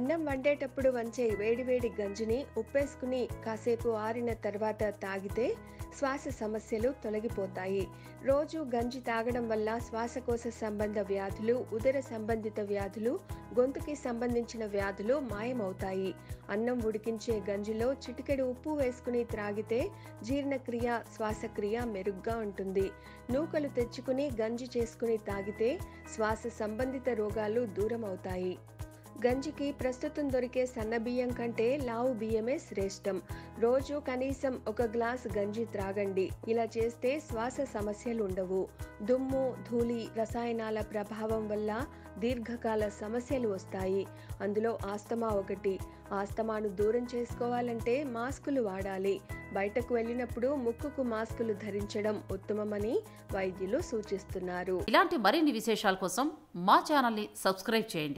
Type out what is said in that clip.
అన్నం వండేటప్పుడు వంచే వేడివేడి గంజిని ఉప్పేసుకుని కాసేపు ఆరిన తర్వాత తాగితే శ్వాస సమస్యలు తొలగిపోతాయి. రోజు గంజి తాగడం వల్ల శ్వాసకోశ సంబంధ వ్యాధులు, ఉదర సంబంధిత వ్యాధులు, గొంతుకి సంబంధించిన వ్యాధులు మాయమవుతాయి. అన్నం ఉడికించే గంజిలో చిటికెడు ఉప్పు వేసుకుని త్రాగితే జీర్ణక్రియ, శ్వాసక్రియ మెరుగ్గా ఉంటుంది. నూకలు తెచ్చుకుని గంజి చేసుకుని తాగితే శ్వాస సంబంధిత రోగాలు దూరం అవుతాయి. గంజికి ప్రస్తుతం దొరికే సన్నబియ్యం కంటే లావు బియ్యమే శ్రేష్టం. రోజు కనీసం 1 గ్లాస్ గంజి త్రాగండి. ఇలా చేస్తే శ్వాస సమస్యలు ఉండవు. దుమ్ము, ధూళి, రసాయనాల ప్రభావం వల్ల దీర్ఘకాల సమస్యలు వస్తాయి. అందులో ఆస్తమా ఒకటి. ఆస్తమాను దూరం చేసుకోవాలంటే మాస్కులు వాడాలి. బయటకు వెళ్ళినప్పుడు ముక్కుకు మాస్కులు ధరించడం ఉత్తమమని వైద్యులు సూచిస్తున్నారు. ఇలాంటి మరిన్ని విశేషాల కోసం మా ఛానల్ని సబ్స్క్రైబ్ చేయండి.